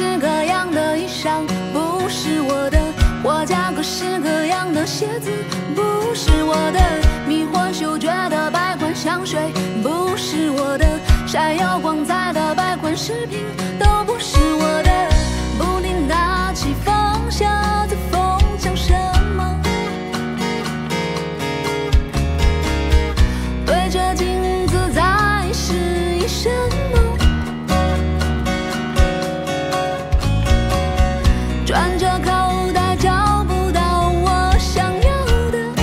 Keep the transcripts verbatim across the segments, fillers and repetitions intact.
式各样的衣裳不是我的，货架各式各样的鞋子不是我的，迷幻嗅觉的百款香水不是我的，闪耀光彩的百款饰品都不是我的。不停拿起放下，在疯抢什么？对着镜子在示意什么？转着口袋找不到我想要的，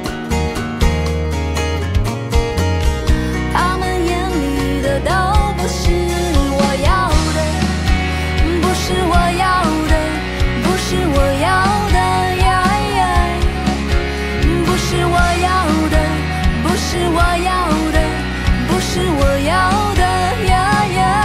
他们眼里的都不是我要的，不是我要的，不是我要的呀呀，不是我要的，不是我要的，不是我要的呀呀。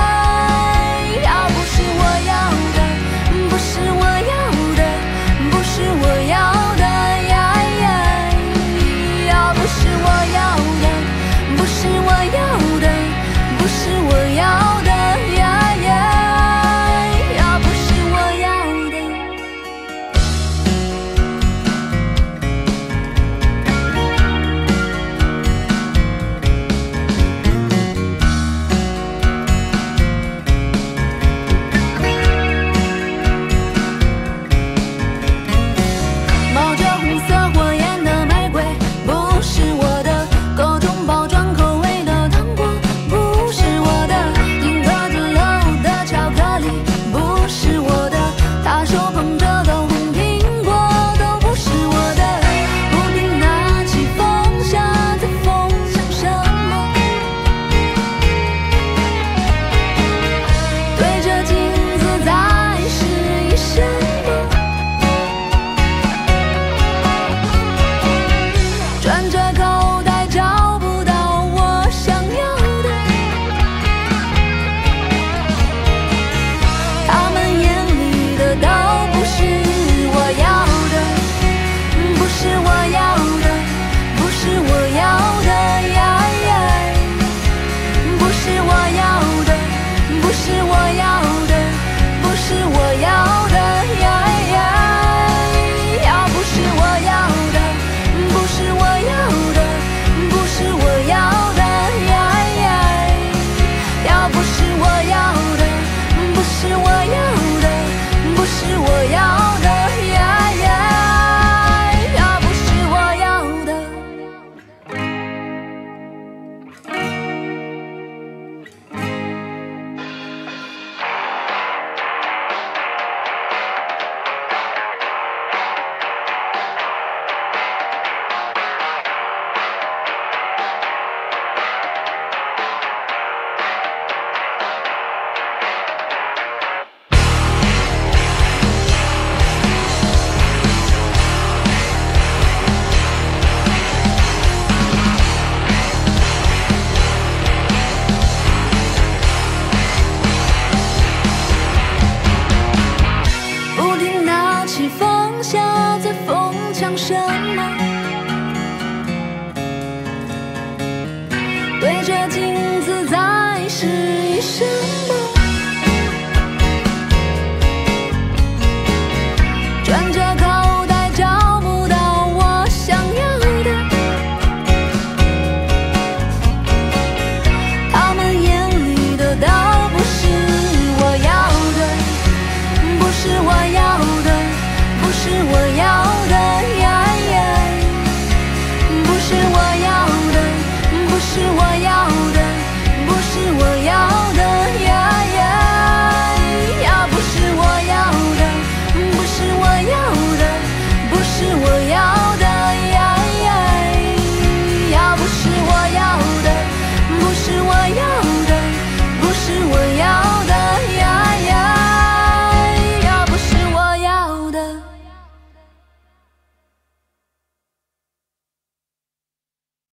什么？对着镜子在试一试。